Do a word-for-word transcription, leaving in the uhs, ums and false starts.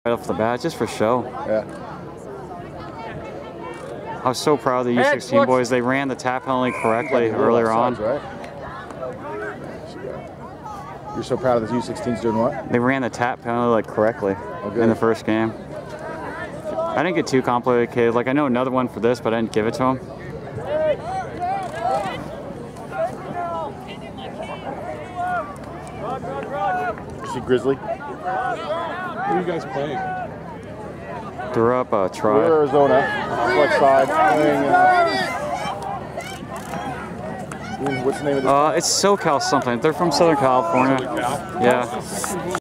right off the bat, just for show. Yeah. I was so proud of the U sixteen boys. They ran the tap penalty correctly earlier on. Right? You're so proud of the U sixteens doing what? They ran the tap penalty like correctly oh, in the first game. I didn't get too complicated. Like I know another one for this, but I didn't give it to him. You see Grizzly? Who are you guys playing? Threw up a try. We're Arizona, flex side. Playing, uh, what's the name of this? Uh, it's SoCal something. They're from Southern California. Southern Cal? Yeah.